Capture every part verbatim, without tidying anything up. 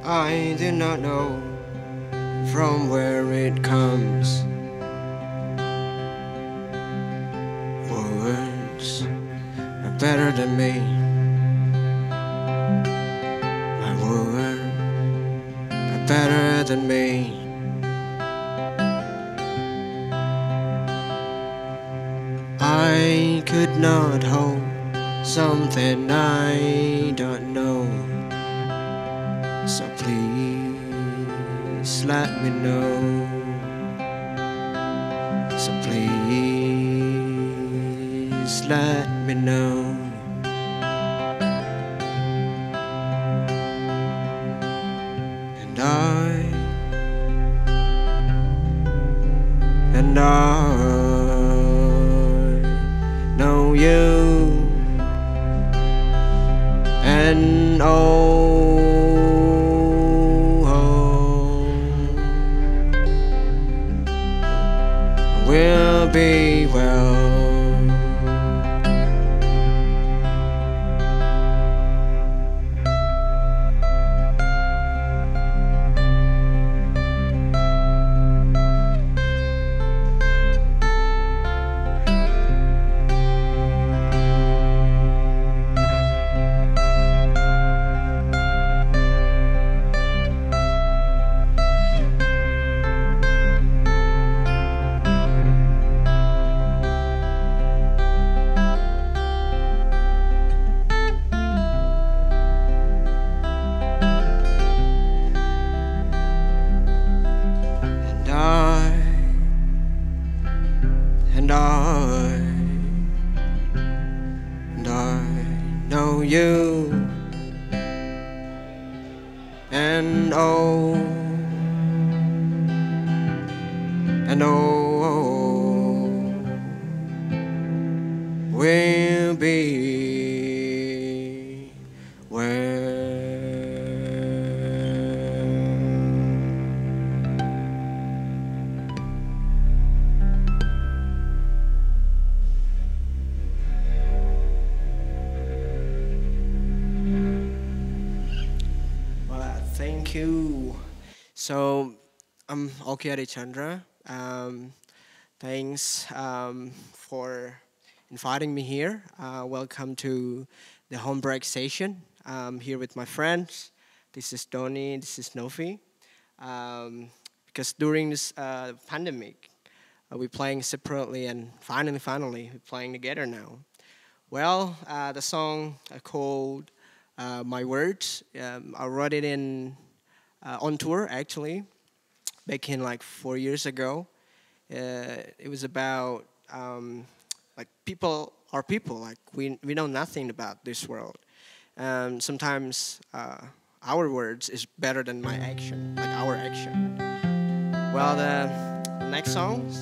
I do not know from where it comes. Words are better than me. My words are better than me. I could not hold something I don't know. So please let me know. So please let me know. And I, and I know you, and oh, will be well. And I, and I know you, and oh, and oh, will be well. Thank you. So, I'm Okky Ade Chandra. Um, thanks um, for inviting me here. Uh, welcome to the Homebreak session. I'm here with my friends. This is Donny, this is Nofi. Um, because during this uh, pandemic, uh, we're playing separately, and finally, finally, we're playing together now. Well, uh, the song uh, called uh, My Words, um, I wrote it in uh, on tour actually, back in like four years ago. Uh, it was about um, like people are people, like we we know nothing about this world. Um, sometimes uh, our words is better than my action, like our action. Well, the next songs.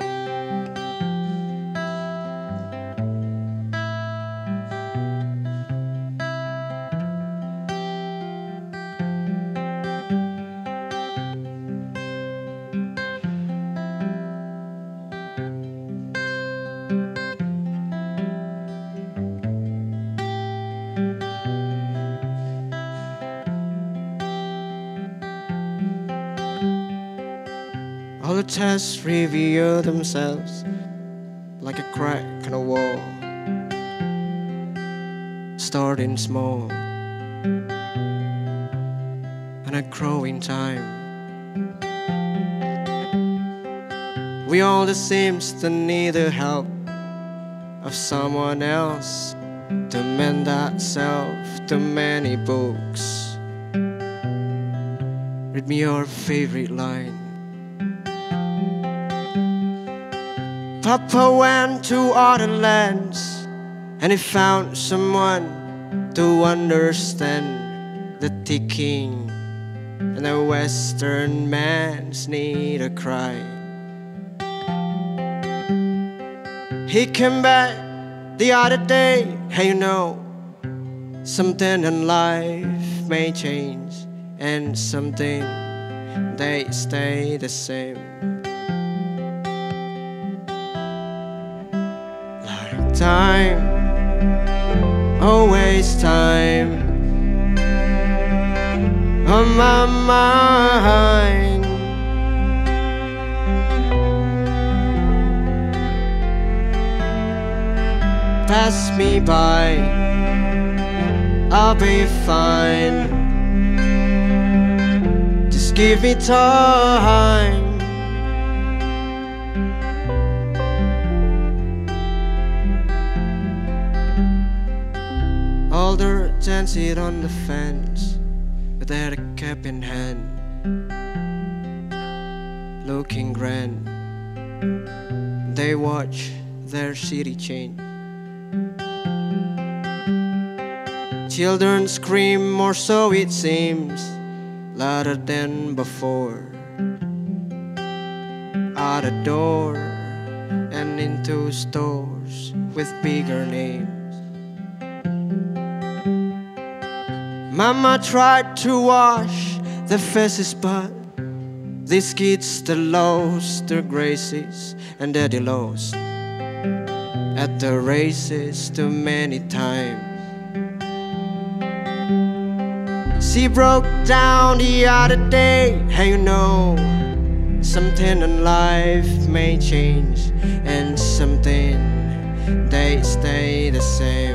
All the tests reveal themselves like a crack in a wall, starting small and a growing time. We all the seems to need the help of someone else to mend that self. Too many books. Read me your favorite line. Papa went to other lands, and he found someone to understand the ticking and the Western man's need to cry. He came back the other day, hey, you know, something in life may change, and something they stay the same. Time, always time, on my mind. Pass me by, I'll be fine. Just give me time. Older than sit on the fence with their cap in hand, looking grand. They watch their city change. Children scream, or so it seems, louder than before. Out a door and into stores with bigger names. Mama tried to wash their faces, but these kids, they lost their graces, and daddy lost at the races too many times. She broke down the other day. Hey, you know, something in life may change, and something they stay the same.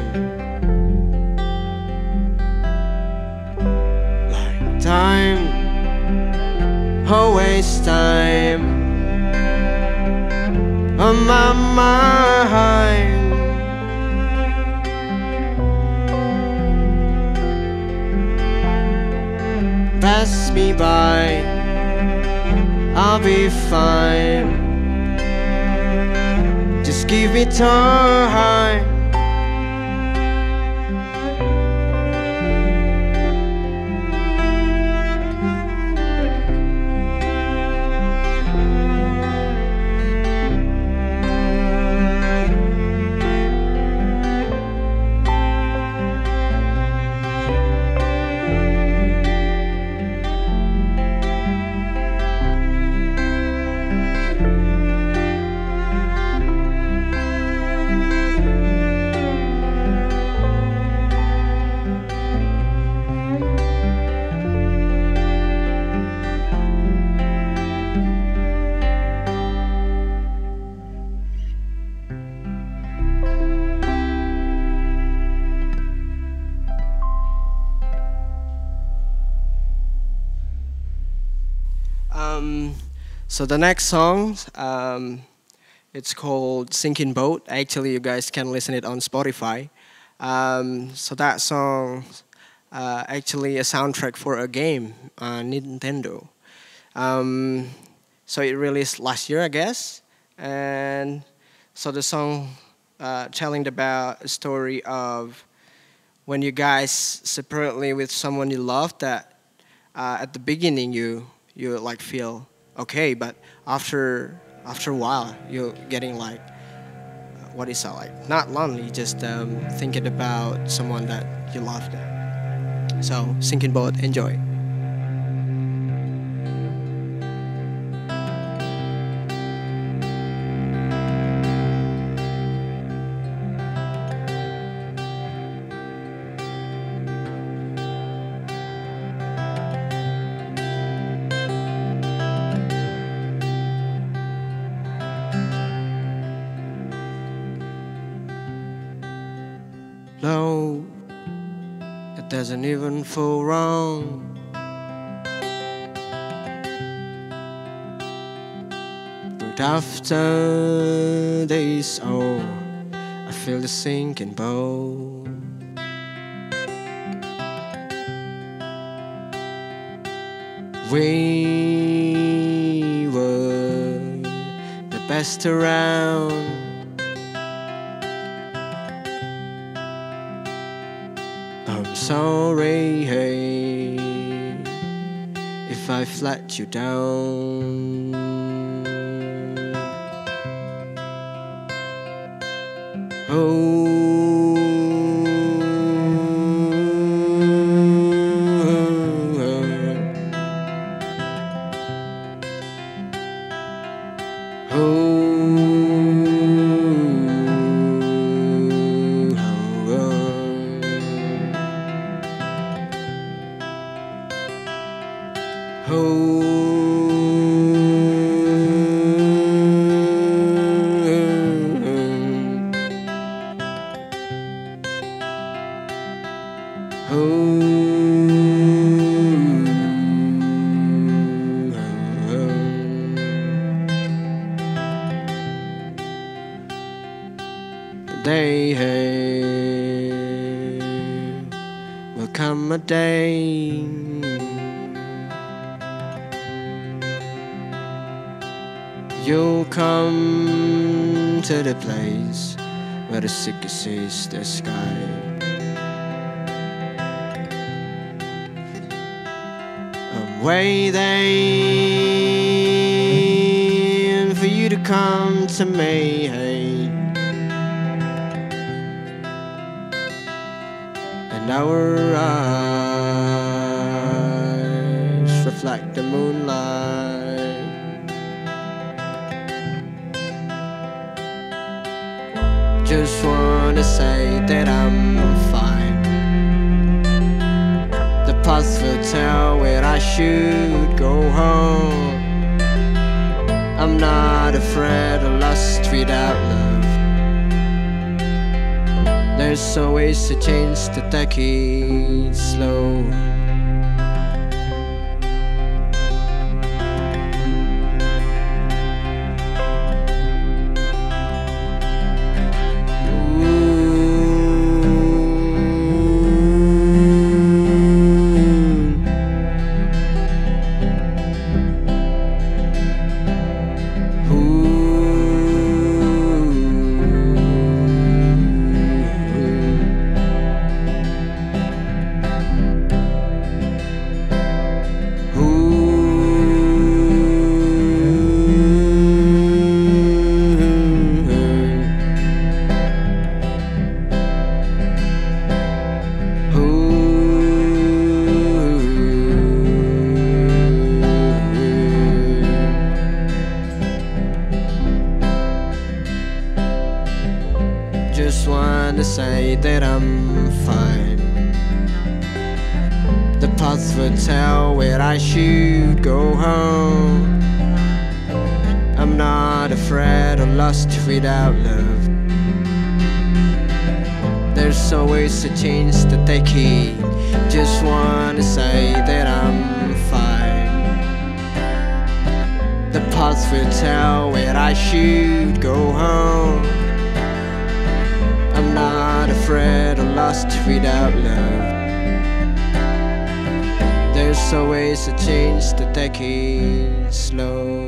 Like time, always time on my mind. Pass me by, I'll be fine. Just give me time. Um, so the next song, um, it's called Sinking Boat. Actually, you guys can listen it on Spotify. Um, so that song, uh, actually a soundtrack for a game on Nintendo. Um, so it released last year, I guess. And so the song uh, telling about a story of when you guys separately with someone you love, that uh, at the beginning you you like feel okay, but after after a while you're getting like, what is that, like not lonely, just um, thinking about someone that you loved. So Sinking Boat, enjoy. No, it doesn't even feel wrong. But after this all, I feel the sinking boat. We were the best around. I'm sorry, hey, if I've let you down. Oh, Day will come a day you'll come to the place where the sick sees the sky. I'm waiting for you to come to me, and our eyes reflect the moonlight. Just wanna say that I'm fine. The past will tell where I should go home. I'm not afraid of lost without love. There's always a chance to take it slow. Just wanna say that I'm fine. The past will tell where I should go home. I'm not afraid or lost without love. There's always a chance to take it. Just wanna say that I'm fine. The past will tell where I should go home. I'm not afraid or lost without love. There's always a chance to take it slow.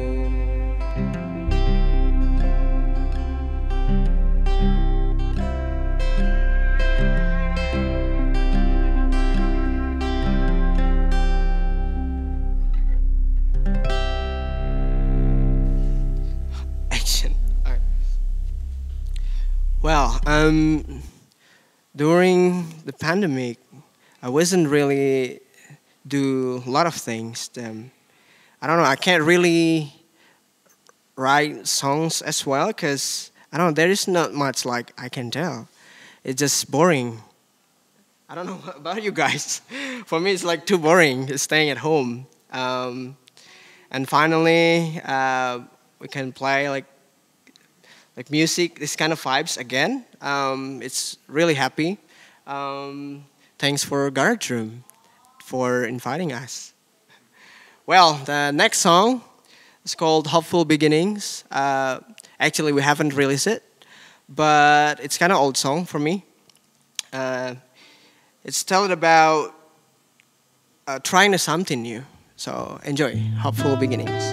Action. All right. Well, um, during the pandemic, I wasn't really do a lot of things. Um, I don't know. I can't really write songs as well because I don't know. There is not much like I can tell. It's just boring. I don't know about you guys. For me, it's like too boring staying at home. Um, and finally, uh, we can play like like music, this kind of vibes again. Um, it's really happy. Um, thanks for Garage Room for inviting us. Well, the next song is called Hopeful Beginnings. Uh, actually, we haven't released it, but it's kind of old song for me. Uh, it's telling about uh, trying something new. So enjoy Hopeful Beginnings.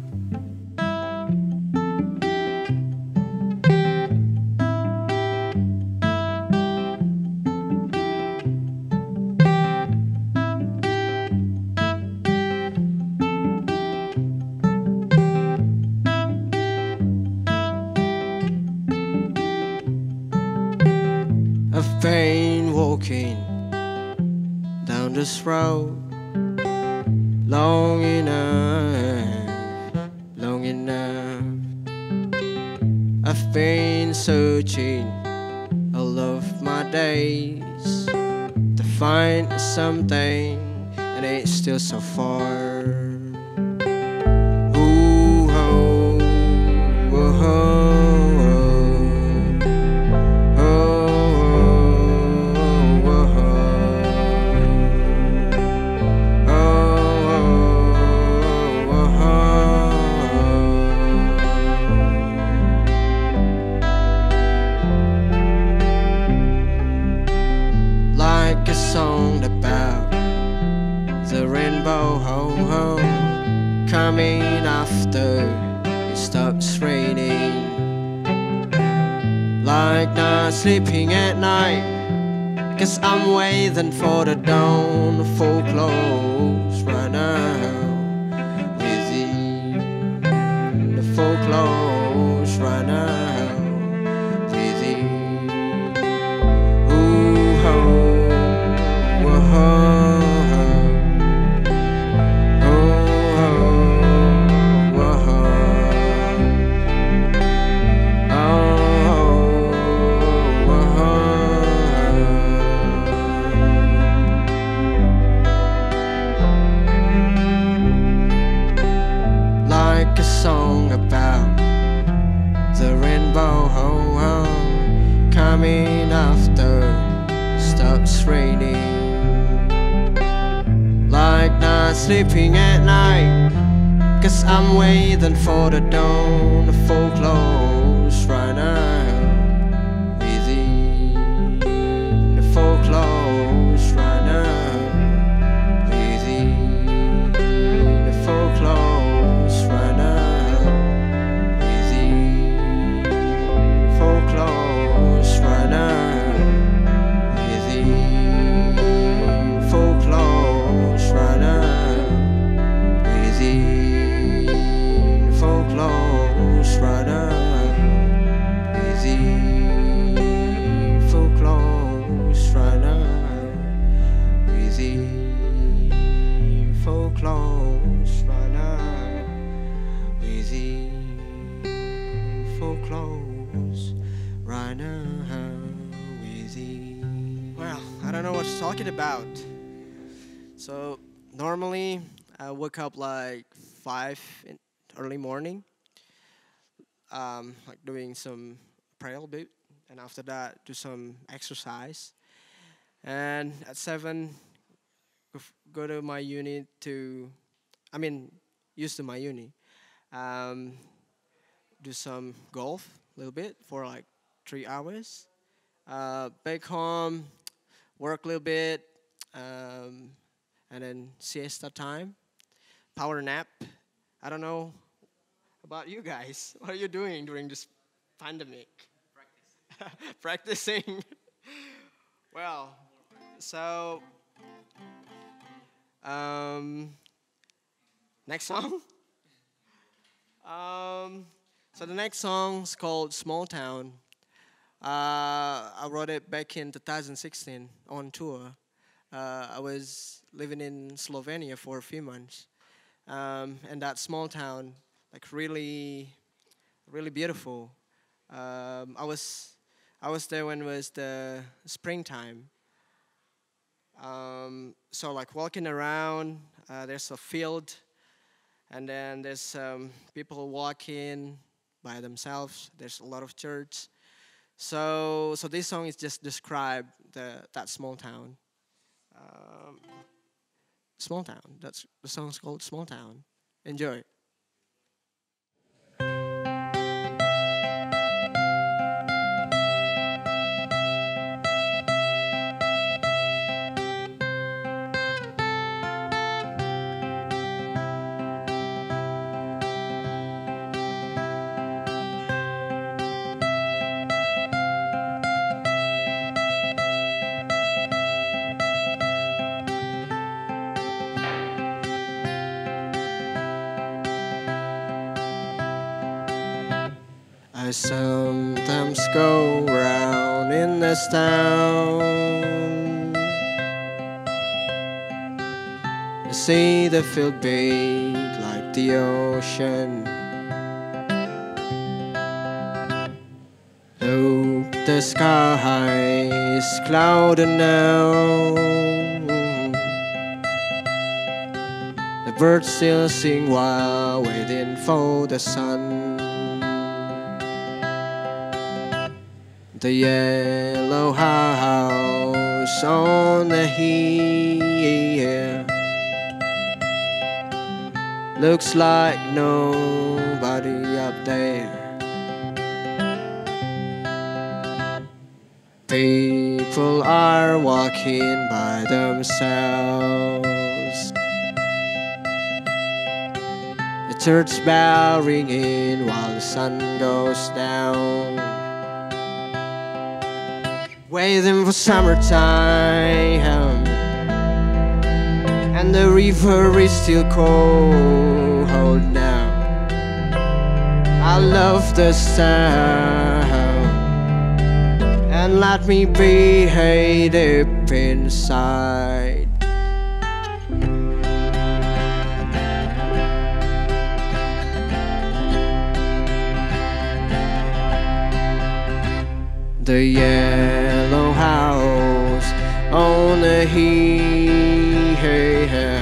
I've been walking down this road long enough, long enough. I've been searching all of my days to find something, and it's still so far. coming after it stops raining. Like not sleeping at night, 'cause I'm waiting for the dawn to full close right now. With you, the full close right now. With you, ooh, oh, oh, oh. Song about the rainbow, oh, oh, coming after stops raining. Like not sleeping at night, 'cause I'm waiting for the dawn to full close right now. With you, the full close right now. With you, the full close right now. Well, I don't know what to talking about. So normally I wake up like five in early morning, um, like doing some prayer bit, and after that do some exercise. And at seven, go, f- go to my uni to, I mean, used to my uni, um, do some golf a little bit for like three hours. Uh, back home, work a little bit, um, and then siesta time, power nap. I don't know about you guys. What are you doing during this pandemic? Practice. Practicing. Well, so um, next song. Um, so the next song is called "Small Town." Uh, I wrote it back in two thousand sixteen on tour. Uh, I was living in Slovenia for a few months, um, and that small town, like really, really beautiful. Um, I was, I was there when it was the springtime. Um, so like walking around, uh, there's a field, and then there's um, people walking by themselves. There's a lot of church. So, so this song is just describe the that small town. Um, small town. That's the song's called "Small Town." Enjoy. I sometimes go round in this town. I see the field big like the ocean. Look, the sky is clouded now. The birds still sing while waiting for the sun. The yellow house on the hill looks like nobody up there. People are walking by themselves. church bell ringing while the sun goes down. Waiting for summertime, and the river is still cold now. I love the sound, and let me be deep inside. The yellow house on the hill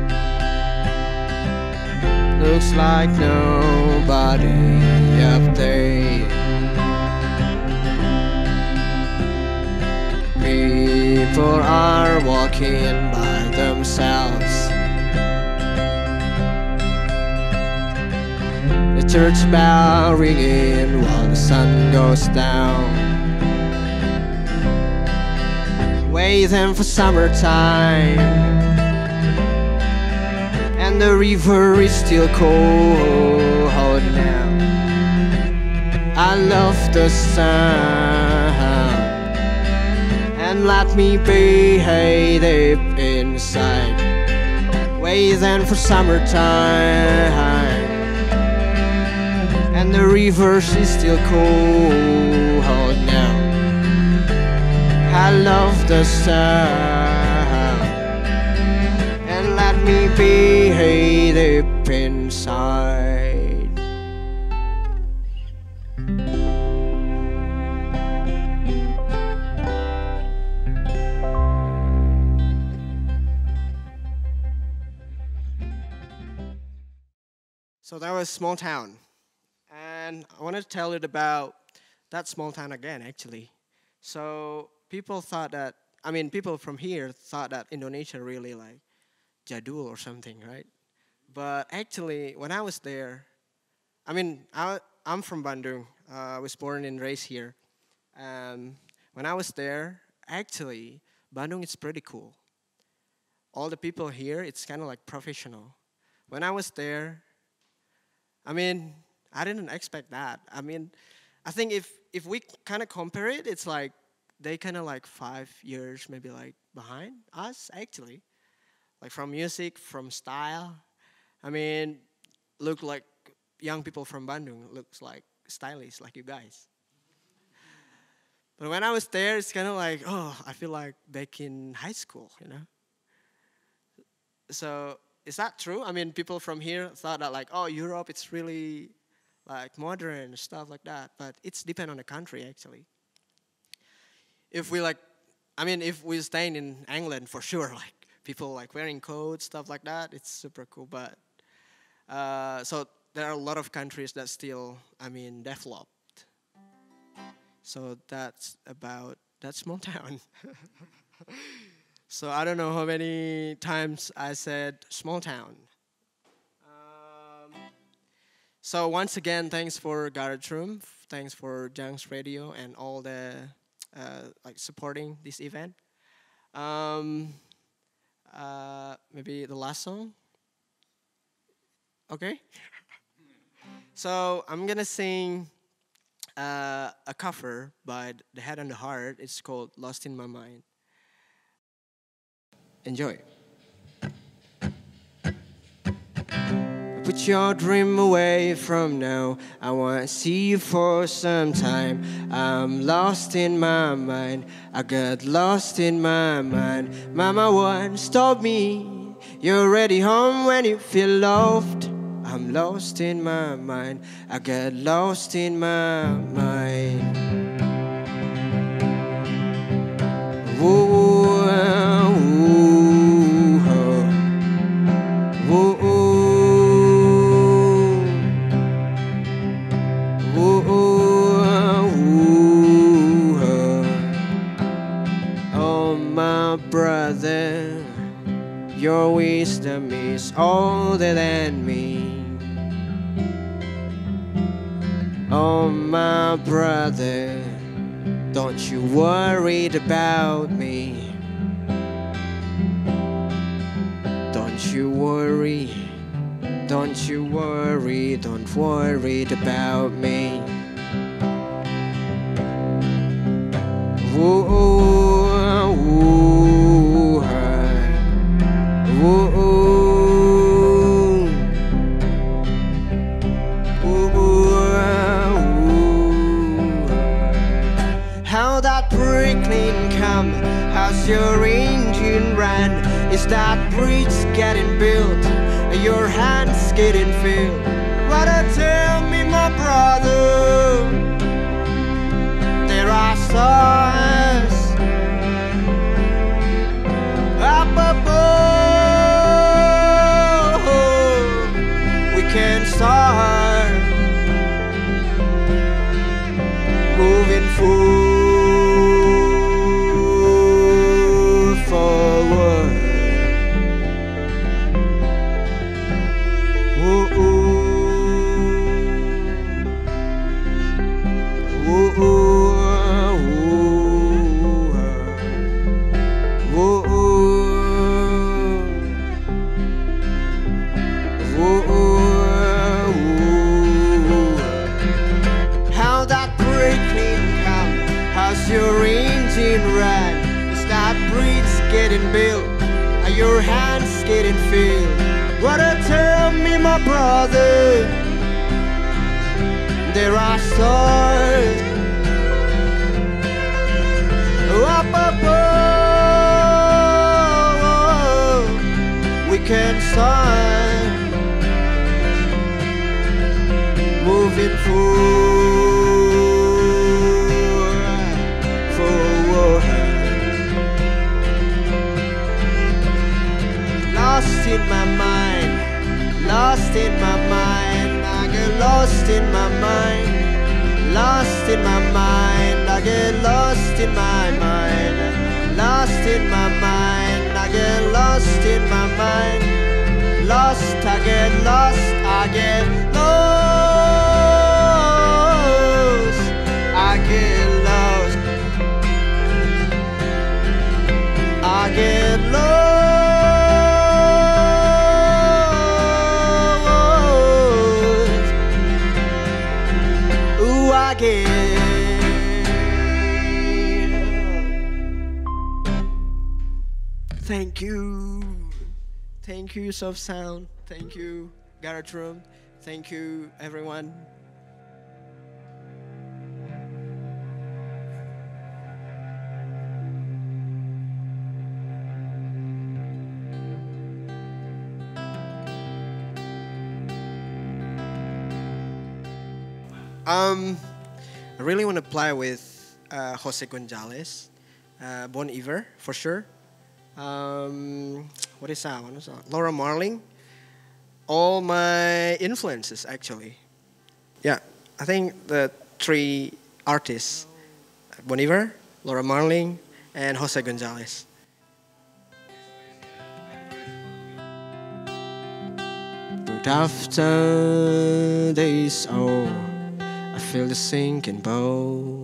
looks like nobody up there. People are walking by themselves. The church bell ringing while the sun goes down. Waiting for summertime, and the river is still cold now. I love the sound, and let me be deep inside. Waiting for summertime, and the river is still cold now. I love the sound, and let me be deep inside. So that was Small Town, and I wanted to tell it about that small town again, actually. So people thought that, I mean, people from here thought that Indonesia really like jadul or something, right? But actually, when I was there, I mean, I, I'm from Bandung. Uh, I was born and raised here. Um, when I was there, actually, Bandung is pretty cool. All the people here, it's kind of like professional. When I was there, I mean, I didn't expect that. I mean, I think if, if we kind of compare it, it's like they kind of like five years maybe like behind us, actually. Like from music, from style. I mean, look like young people from Bandung, looks like stylish like you guys. But when I was there, it's kind of like, oh, I feel like back in high school, you know? So is that true? I mean, people from here thought that like, oh, Europe, it's really like modern, stuff like that. But it's depend on the country, actually. If we like, I mean, if we're staying in England, for sure, like people like wearing coats, stuff like that, it's super cool. But, uh, so there are a lot of countries that still, I mean, developed. So that's about that small town. So I don't know how many times I said small town. Um, so once again, thanks for Garage Room, thanks for Junks Radio and all the uh, like supporting this event. Um, uh, maybe the last song. Okay. So I'm gonna sing uh, a cover by The Head and the Heart. It's called "Lost in My Mind." Enjoy. Put your dream away from now. I want to see you for some time. I'm lost in my mind. I got lost in my mind. Mama won't stop me. You're already home when you feel loved. I'm lost in my mind. I got lost in my mind. Ooh, ooh. Brother, your wisdom is older than me. Oh, my brother, don't you worry about me. Don't you worry Don't you worry, don't worry about me. Woo, woo, woo, how that prickling come, how's your engine run? Is that bridge getting built? Are your hands getting filled? Wanna tell me, my brother, there are stars up above. We can start moving forward, forward. Ooh, ooh. Ooh, ooh. Your engine run? Is that bridge getting built? Are your hands getting filled? Wanna tell me, my brother, there are stars up above. We can start moving forward. Lost in my mind, lost in my mind, I get lost in my mind, lost in my mind, I get lost in my mind, lost in my mind, I get lost in my mind, lost, I get lost, I get lost, I get lost, I get lost. Thank you. Thank you, Soft Sound. Thank you, Garage Room. Thank you, everyone. Um, I really want to play with uh, Jose Gonzalez, uh, Bon Iver, for sure. Um, what is that? What is that? Laura Marling. All my influences, actually. Yeah, I think the three artists, Bon Iver, Laura Marling, and Jose Gonzalez. But after days, oh, I feel the sinking boat.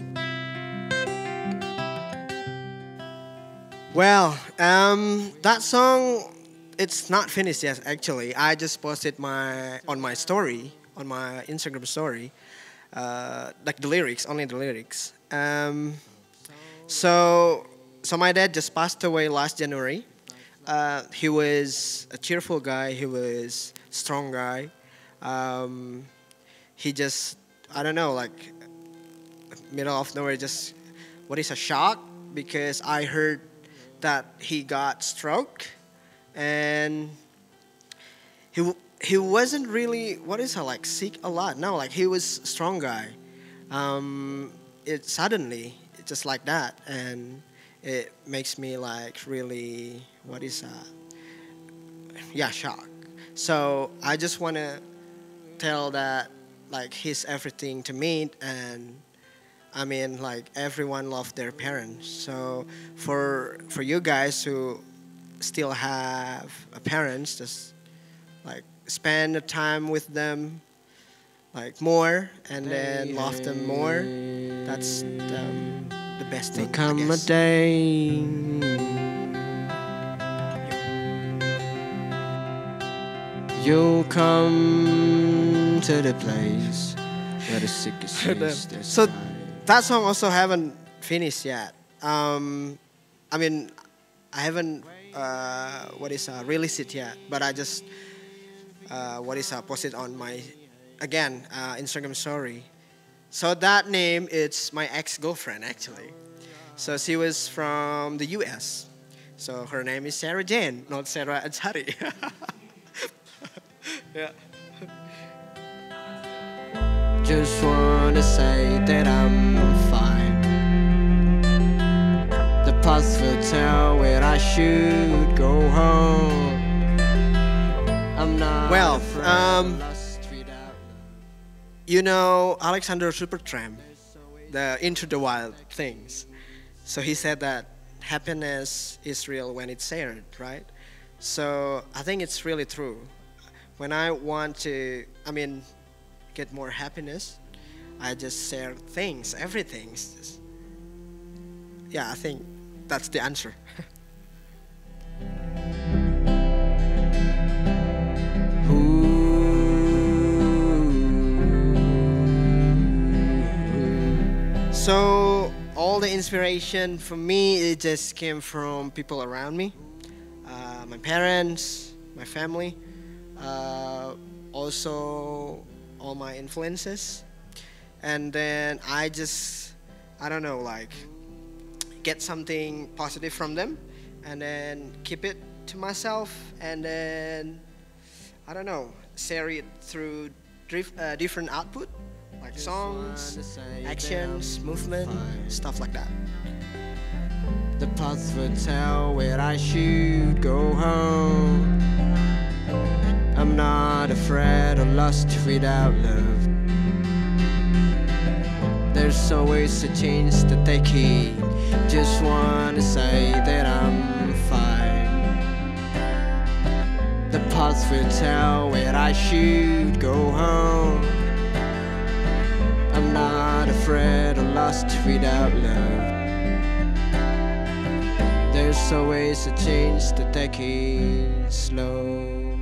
Well, um, that song, it's not finished yet, actually. I just posted my on my story, on my Instagram story, uh, like the lyrics, only the lyrics. Um, so, so my dad just passed away last January. Uh, he was a cheerful guy. He was a strong guy. Um, he just, I don't know, like middle of nowhere, just what is a shock, because I heard that he got stroke, and he he wasn't really, what is it, like sick a lot. No, like he was a strong guy. Um, it suddenly, just like that, and it makes me like really, what is that? Yeah, shock. So I just wanna tell that like he's everything to me, and I mean, like everyone loved their parents. So for for you guys who still have a parents, just like spend the time with them, like more, and then love them more. That's the, the best thing. There'll come a day You'll come to the place where the sickest is. So that song also haven't finished yet. Um, I mean, I haven't uh, what is uh, released it yet, but I just uh, what is uh, posted on my again uh, Instagram story. So that name is my ex-girlfriend actually. So she was from the U S. So her name is Sarah Jane, not Sarah Achari. Yeah. Just wanna say that I'm fine. The past will tell where I should go home. I'm not well. Um, you know Alexander Supertramp, the Into the Wild things. So he said that happiness is real when it's shared, right? So I think it's really true. When I want to, I mean, get more happiness, I just share things, everything. Yeah, I think that's the answer. So all the inspiration for me, it just came from people around me, uh, my parents, my family, uh, also all my influences, and then I just, I don't know, like get something positive from them, and then keep it to myself, and then I don't know, share it through dif- uh, different output. Like songs, actions, movement, stuff like that. The path will tell where I should go home. I'm not afraid or lost without love. There's always a chance to take it. Just wanna say that I'm fine. The path will tell where I should go home. I'm not afraid or lost without love. There's always a chance to take it slow.